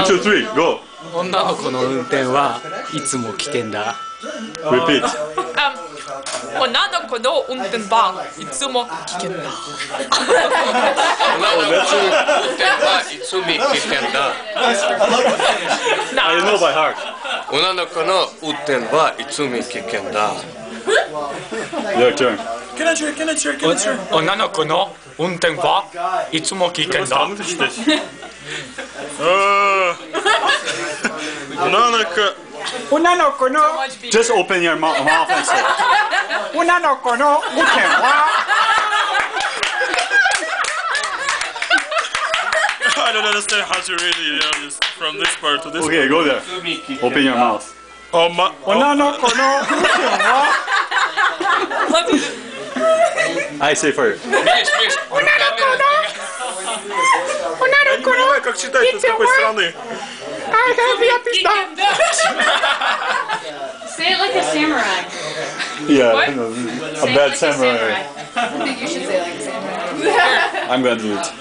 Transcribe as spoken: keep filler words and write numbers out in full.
two, three, go. 女の子の運転はいつも危険だ。 Repeat. Um, 女の子の運転はいつも危険だ。 女の子の運転はいつも危険だ。 I know by heart. 女の子の運転はいつも危険だ。 Your turn. Can I try? Can I try? Can I try? 女の子の運転はいつも危険だ。 Uh, Nanaka. 女の子の Just open your mouth and say. 女の子の運転は I don't understand how to read it, you know, just from this part to this Okay, go there. Open your mouth. part. Oh, my. 女の子の運転は I say first. 女の子 Я не понимаю, как читать с какой стороны. I have your pizza. Say it like a samurai. Yeah, What? a Say it bad like samurai. a samurai. I think you should say it like a samurai. I'm gonna do it.